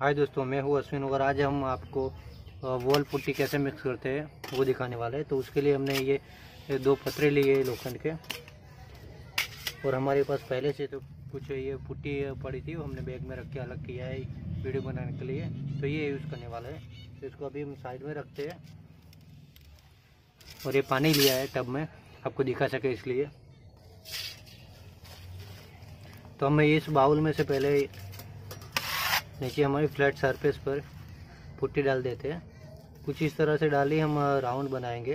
हाय दोस्तों, मैं हूँ अश्विन और आज हम आपको वॉल पुट्टी कैसे मिक्स करते हैं वो दिखाने वाले हैं। तो उसके लिए हमने ये दो पतरे लिए लोखंड के, और हमारे पास पहले से तो कुछ ये पुट्टी पड़ी थी, वो हमने बैग में रख के अलग किया है वीडियो बनाने के लिए। तो ये यूज़ करने वाला है। तो इसको अभी हम साइड में रखते हैं। और ये पानी लिया है टब में, आपको दिखा सके इसलिए। तो हमें इस बाउल में से पहले नीचे हमारी फ्लैट सरफेस पर पुट्टी डाल देते हैं। कुछ इस तरह से डाली हम राउंड बनाएंगे।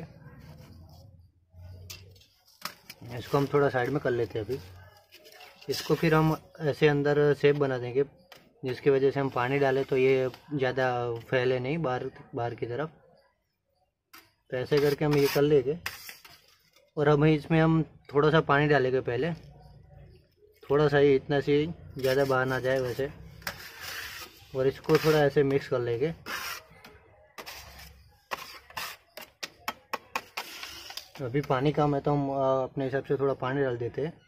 इसको हम थोड़ा साइड में कर लेते हैं अभी। इसको फिर हम ऐसे अंदर शेप बना देंगे, जिसकी वजह से हम पानी डालें तो ये ज़्यादा फैले नहीं बाहर की तरफ। तो ऐसे करके हम ये कर लेंगे। और अब इसमें हम थोड़ा सा पानी डालेंगे पहले, थोड़ा सा ही, इतना सी, ज़्यादा बाहर ना जाए वैसे। और इसको थोड़ा ऐसे मिक्स कर लेंगे। अभी पानी कम है तो हम अपने हिसाब से थोड़ा पानी डाल देते हैं,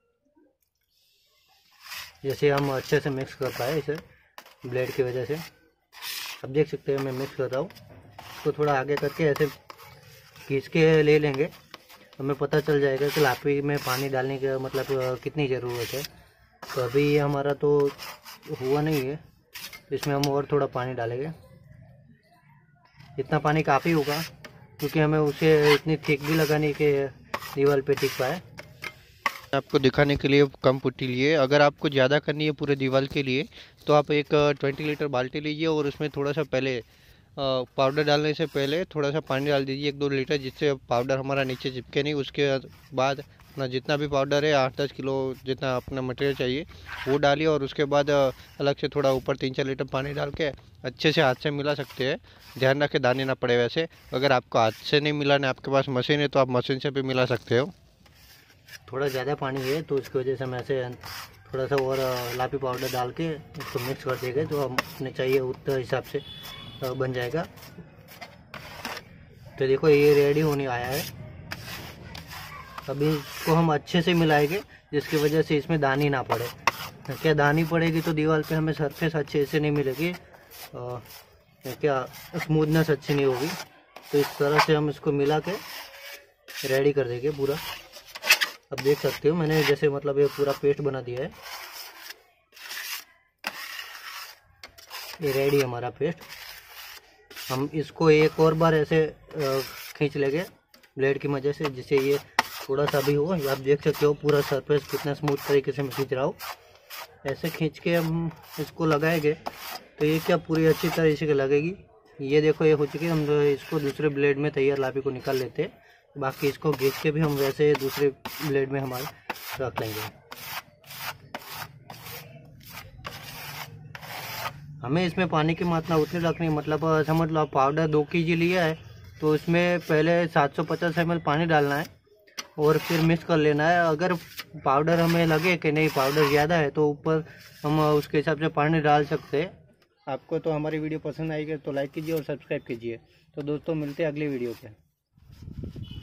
जैसे हम अच्छे से मिक्स कर पाए इसे ब्लेड की वजह से। अब देख सकते हैं मैं मिक्स कर रहा हूँ। इसको थोड़ा आगे करके ऐसे खींच के ले लेंगे, हमें पता चल जाएगा कि लापी में पानी डालने का मतलब कितनी ज़रूरत है। तो अभी ये हमारा तो हुआ नहीं है, तो इसमें हम और थोड़ा पानी डालेंगे। इतना पानी काफ़ी होगा, क्योंकि हमें उसे इतनी थिक भी लगानी कि दीवार पे टिक पाए। आपको दिखाने के लिए कम पुट्टी लिए। अगर आपको ज़्यादा करनी है पूरे दीवार के लिए तो आप एक 20 लीटर बाल्टी लीजिए और उसमें थोड़ा सा पहले पाउडर डालने से पहले थोड़ा सा पानी डाल दीजिए 1-2 लीटर, जिससे पाउडर हमारा नीचे चिपके नहीं। उसके बाद अपना जितना भी पाउडर है 8-10 किलो जितना अपना मटेरियल चाहिए वो डालिए, और उसके बाद अलग से थोड़ा ऊपर 3-4 लीटर पानी डाल के अच्छे से हाथ से मिला सकते हैं। ध्यान रखें दाने ना पड़े। वैसे अगर आपको हाथ से नहीं मिलाना, आपके पास मशीन है तो आप मशीन से भी मिला सकते हो। थोड़ा ज़्यादा पानी है तो इसकी वजह से हम ऐसे थोड़ा सा और लापी पाउडर डाल के इसको मिक्स कर देंगे, तो हम अपने चाहिए उतना हिसाब से बन जाएगा। तो देखो ये रेडी होने आया है। अभी इसको हम अच्छे से मिलाएंगे, जिसकी वजह से इसमें दानी ना पड़े। क्या दानी पड़ेगी तो दीवार पे हमें सरफेस अच्छे से नहीं मिलेगी, क्या स्मूथनेस अच्छी नहीं होगी। तो इस तरह से हम इसको मिला के रेडी कर देंगे पूरा। अब देख सकते हो मैंने जैसे मतलब ये पूरा पेस्ट बना दिया है। ये रेडी हमारा पेस्ट। हम इसको एक और बार ऐसे खींच लेंगे ब्लेड की मदद से, जिससे ये थोड़ा सा भी हो। आप देख सकते हो पूरा सरफेस कितना स्मूथ तरीके से मैं खींच रहा हूँ। ऐसे खींच के हम इसको लगाएंगे तो ये क्या पूरी अच्छी तरह से लगेगी। ये देखो ये हो चुकी है। हम इसको दूसरे ब्लेड में तैयार लापी को निकाल लेते हैं। बाकी इसको घिस के भी हम वैसे दूसरे ब्लेड में हमारे रख लेंगे। हमें इसमें पानी की मात्रा उतनी रखनी, मतलब समझ लो पाउडर 2 kg लिया है तो इसमें पहले 750 ml पानी डालना है और फिर मिक्स कर लेना है। अगर पाउडर हमें लगे कि नहीं पाउडर ज़्यादा है तो ऊपर हम उसके हिसाब से पानी डाल सकते हैं। आपको तो हमारी वीडियो पसंद आएगी तो लाइक कीजिए और सब्सक्राइब कीजिए। तो दोस्तों मिलते हैं अगली वीडियो पे।